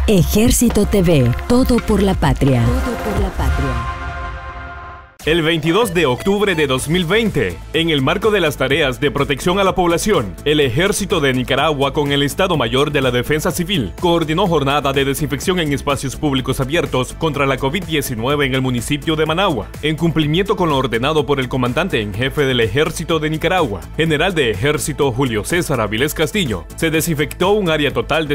Ejército TV, todo por la patria. Todo por la patria. El 22 de octubre de 2020, en el marco de las tareas de protección a la población, el Ejército de Nicaragua con el Estado Mayor de la Defensa Civil coordinó jornada de desinfección en espacios públicos abiertos contra la COVID-19 en el municipio de Managua, en cumplimiento con lo ordenado por el comandante en jefe del Ejército de Nicaragua, general de Ejército Julio César Avilés Castillo. Se desinfectó un área total de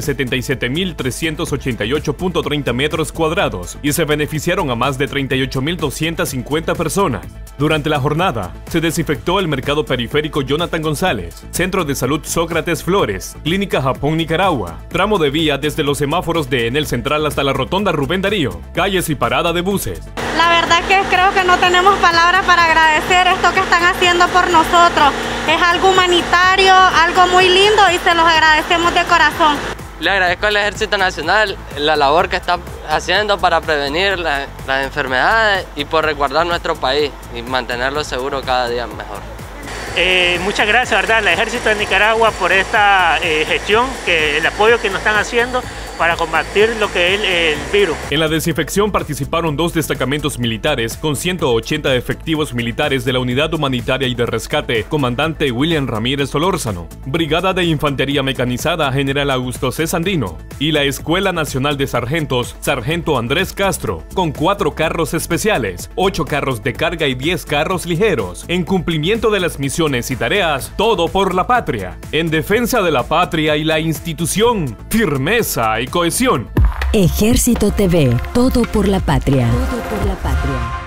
77.388.30 metros cuadrados y se beneficiaron a más de 38.250 personas. Durante la jornada, se desinfectó el mercado periférico Jonathan González, Centro de Salud Sócrates Flores, Clínica Japón Nicaragua, tramo de vía desde los semáforos de Enel Central hasta la Rotonda Rubén Darío, calles y parada de buses. La verdad que creo que no tenemos palabras para agradecer esto que están haciendo por nosotros. Es algo humanitario, algo muy lindo y se los agradecemos de corazón. Le agradezco al Ejército Nacional la labor que está haciendo para prevenir las enfermedades y por resguardar nuestro país y mantenerlo seguro cada día mejor. Muchas gracias, ¿verdad?, al Ejército de Nicaragua por esta gestión, el apoyo que nos están haciendo para combatir lo que es el virus. En la desinfección participaron 2 destacamentos militares con 180 efectivos militares de la Unidad Humanitaria y de Rescate, comandante William Ramírez Solórzano, Brigada de Infantería Mecanizada General Augusto C. Sandino y la Escuela Nacional de Sargentos Sargento Andrés Castro, con 4 carros especiales, 8 carros de carga y 10 carros ligeros, en cumplimiento de las misiones y tareas, todo por la patria, en defensa de la patria y la institución, firmeza y cohesión. Ejército TV, todo por la patria. Todo por la patria.